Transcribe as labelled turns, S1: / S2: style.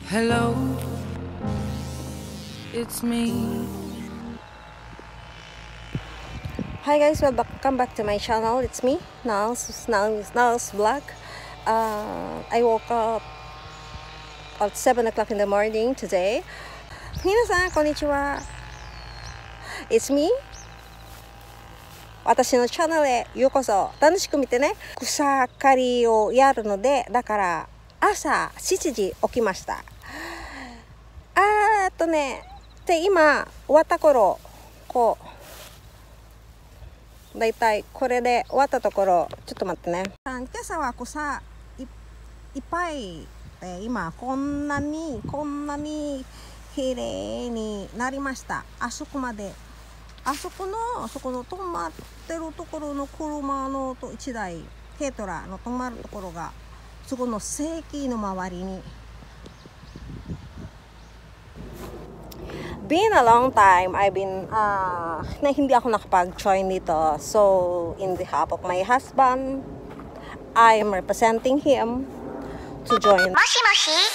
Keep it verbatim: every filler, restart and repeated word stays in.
S1: Hello, it's me.
S2: Hi guys, welcome back to my channel. It's me, Nao's, Nao's, Nao's Vlog. Uh, I woke up at seven o'clock in the morning today. 皆さん、こんにちは。It's me. 私のチャンネルへようこそ。楽しく見てね。草刈りをやるので、だから朝しちじ起きました。あーっとね、で今終わった頃、こうだいたいこれで終わったところ、ちょっと待ってね。今朝は草 い, いっぱいで、今こんなにこんなに綺麗になりました。あそこまで、あそこのそこの止まってるところの車のといちだい軽トラの止まるところが、そこの正規の周りに。Been a long time I've been uh, na hindi ako nakapag-join dito. So in behalf of my husband, I am representing him to join.
S3: もしもし